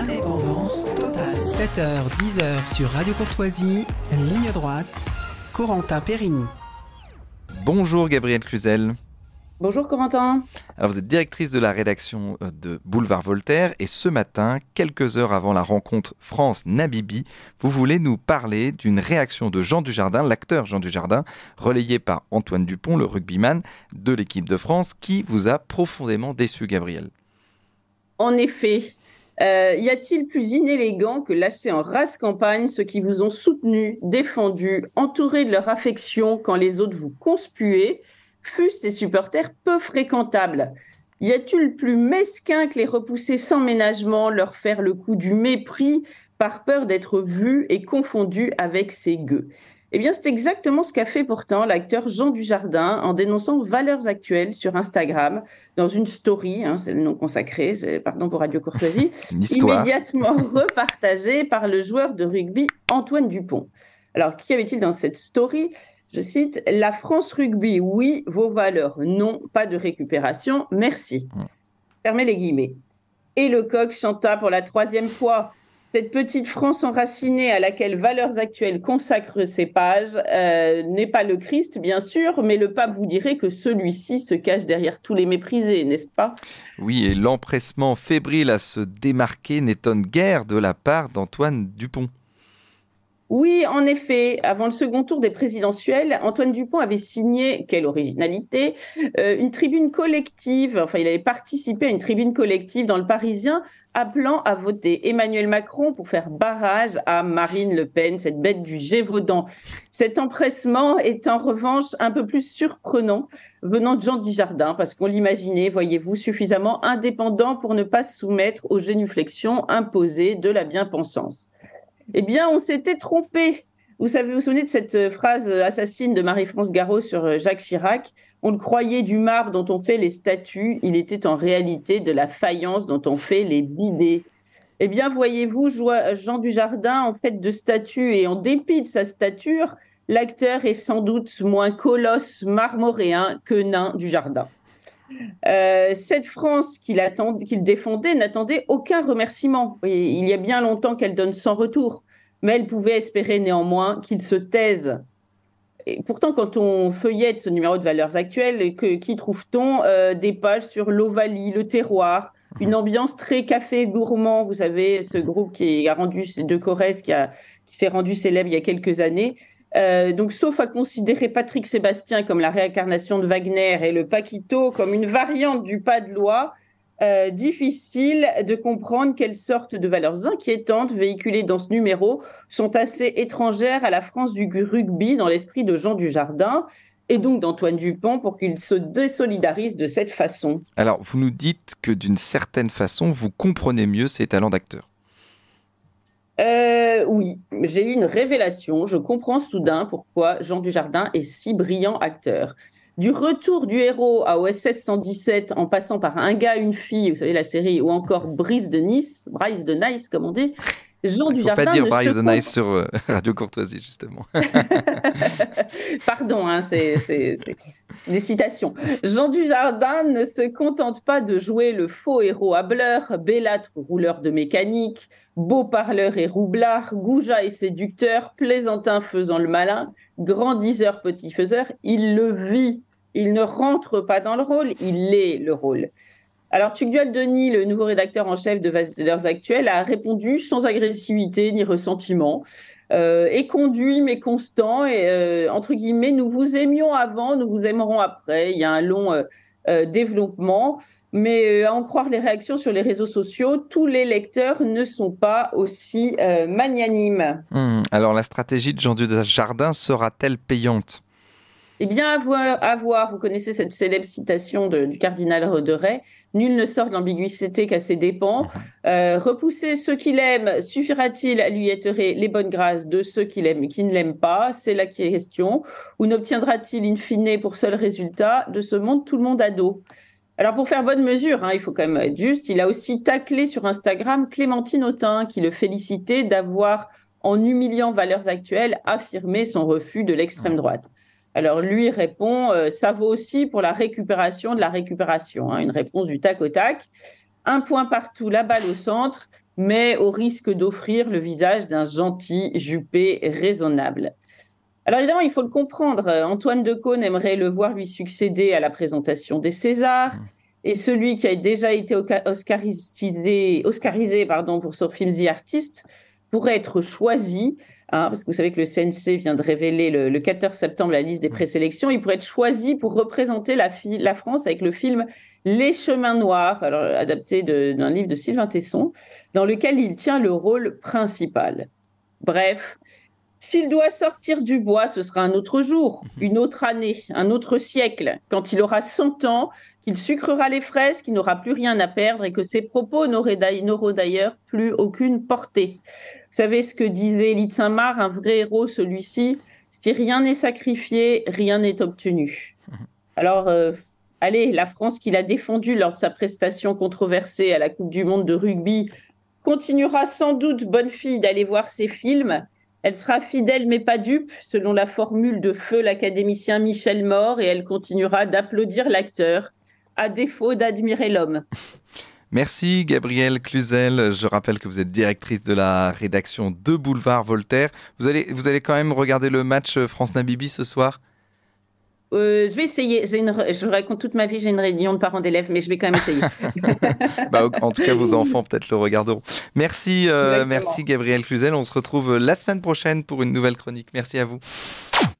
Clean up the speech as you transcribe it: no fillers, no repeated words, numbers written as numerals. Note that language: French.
Indépendance totale. 7h, 10h sur Radio Courtoisie, ligne droite, Corentin Périni. Bonjour Gabrielle Cluzel. Bonjour Corentin. Alors vous êtes directrice de la rédaction de Boulevard Voltaire et ce matin, quelques heures avant la rencontre France-Namibie, vous voulez nous parler d'une réaction de Jean Dujardin, l'acteur Jean Dujardin, relayé par Antoine Dupont, le rugbyman de l'équipe de France, qui vous a profondément déçu, Gabrielle. En effet, y a-t-il plus inélégant que lâcher en race campagne ceux qui vous ont soutenu, défendu, entouré de leur affection quand les autres vous conspuaient, fût-ce ces supporters peu fréquentables? Y a-t-il plus mesquin que les repousser sans ménagement, leur faire le coup du mépris par peur d'être vus et confondus avec ces gueux? Eh bien, c'est exactement ce qu'a fait pourtant l'acteur Jean Dujardin en dénonçant Valeurs Actuelles sur Instagram, dans une story, c'est le nom consacré, pardon pour Radio Courtoisie, immédiatement repartagée par le joueur de rugby Antoine Dupont. Alors, qu'y avait-il dans cette story? Je cite, « La France Rugby, oui, vos valeurs, non, pas de récupération, merci. » Fermez les guillemets. Et le coq chanta pour la 3e fois. Cette petite France enracinée à laquelle Valeurs Actuelles consacre ses pages n'est pas le Christ, bien sûr, mais le pape vous dirait que celui-ci se cache derrière tous les méprisés, n'est-ce pas? Oui, et l'empressement fébrile à se démarquer n'étonne guère de la part d'Antoine Dupont. Oui, en effet, avant le second tour des présidentielles, Antoine Dupont avait signé, quelle originalité, une tribune collective, il avait participé à une tribune collective dans le Parisien, appelant à voter Emmanuel Macron pour faire barrage à Marine Le Pen, cette bête du Gévaudan. Cet empressement est en revanche un peu plus surprenant venant de Jean Dujardin, parce qu'on l'imaginait, voyez-vous, suffisamment indépendant pour ne pas se soumettre aux génuflexions imposées de la bien-pensance. Eh bien, on s'était trompé. Vous vous souvenez de cette phrase assassine de Marie-France Garot sur Jacques Chirac? On le croyait du marbre dont on fait les statues, il était en réalité de la faïence dont on fait les bidets. Eh bien, voyez-vous, Jean Dujardin, en fait de statue et en dépit de sa stature, l'acteur est sans doute moins colosse marmoréen que nain Dujardin. Cette France qu'il défendait n'attendait aucun remerciement. Il y a bien longtemps qu'elle donne sans retour, mais elle pouvait espérer néanmoins qu'il se taise. Et pourtant, quand on feuillette ce numéro de Valeurs Actuelles, qui trouve-t-on? Des pages sur l'Ovalie, le terroir, une ambiance très café gourmand. Vous savez, ce groupe qui a rendu de Corrèze, qui s'est rendu célèbre il y a quelques années. Donc, sauf à considérer Patrick Sébastien comme la réincarnation de Wagner et le Paquito comme une variante du pas de loi, difficile de comprendre quelles sortes de valeurs inquiétantes véhiculées dans ce numéro sont assez étrangères à la France du rugby dans l'esprit de Jean Dujardin et donc d'Antoine Dupont pour qu'il se désolidarise de cette façon. Alors, vous nous dites que d'une certaine façon, vous comprenez mieux ses talents d'acteur. Oui, j'ai eu une révélation. Je comprends soudain pourquoi Jean Dujardin est si brillant acteur. Du retour du héros à OSS 117, en passant par Un gars, une fille, vous savez la série, ou encore Bryce de Nice, comme on dit, Jean Dujardin... Il ne faut pas dire Bryce de Nice sur Radio Courtoisie, justement. Pardon, c'est des citations. Jean Dujardin ne se contente pas de jouer le faux héros hâbleur, bellâtre rouleur de mécanique, beau parleur et roublard, goujat et séducteur, plaisantin faisant le malin, grandisseur petit faiseur. Il le vit, il ne rentre pas dans le rôle, il est le rôle. Alors, Tugdual Denis, le nouveau rédacteur en chef de Valeurs Actuelles, a répondu sans agressivité ni ressentiment. Et conduit, mais constant. Et entre guillemets, nous vous aimions avant, nous vous aimerons après. Il y a un long développement. Mais à en croire les réactions sur les réseaux sociaux, tous les lecteurs ne sont pas aussi magnanimes. Alors, la stratégie de Jean Dujardin sera-t-elle payante? Eh bien, à voir. Vous connaissez cette célèbre citation du cardinal de Ray. Nul ne sort de l'ambiguïté qu'à ses dépens. Repousser ceux qu'il aime, suffira-t-il à lui éteurer les bonnes grâces de ceux qui ne l'aiment pas? C'est la question. Ou n'obtiendra-t-il in fine pour seul résultat de ce monde tout le monde à dos? Alors, pour faire bonne mesure, il faut quand même être juste, il a aussi taclé sur Instagram Clémentine Autain, qui le félicitait d'avoir, en humiliant Valeurs Actuelles, affirmé son refus de l'extrême droite. Alors lui répond, ça vaut aussi pour la récupération de la récupération, une réponse du tac au tac. Un point partout, la balle au centre. mais au risque d'offrir le visage d'un gentil Juppé raisonnable. Alors évidemment, il faut le comprendre. Antoine de Caunes aimerait le voir lui succéder à la présentation des Césars. Et celui qui a déjà été oscarisé pour son film The Artist pourrait être choisi, parce que vous savez que le CNC vient de révéler le 14 septembre la liste des présélections. Il pourrait être choisi pour représenter la France avec le film Les Chemins Noirs, alors, adapté d'un livre de Sylvain Tesson, dans lequel il tient le rôle principal. Bref. S'il doit sortir du bois, ce sera un autre jour, une autre année, un autre siècle, quand il aura 100 ans, qu'il sucrera les fraises, qu'il n'aura plus rien à perdre et que ses propos n'auront d'ailleurs plus aucune portée. Vous savez ce que disait Élie de Saint-Marc, un vrai héros celui-ci, si rien n'est sacrifié, rien n'est obtenu. Alors, allez, la France qu'il a défendue lors de sa prestation controversée à la Coupe du Monde de rugby continuera sans doute, bonne fille, d'aller voir ses films. Elle sera fidèle mais pas dupe, selon la formule de feu l'académicien Michel Maure, et elle continuera d'applaudir l'acteur, à défaut d'admirer l'homme. Merci Gabrielle Cluzel. Je rappelle que vous êtes directrice de la rédaction de Boulevard Voltaire. Vous allez quand même regarder le match France-Namibie ce soir ? Je vais essayer. Je raconte toute ma vie, j'ai une réunion de parents d'élèves, mais je vais quand même essayer. En tout cas, vos enfants peut-être le regarderont. Merci Gabrielle Cluzel. On se retrouve la semaine prochaine pour une nouvelle chronique. Merci à vous.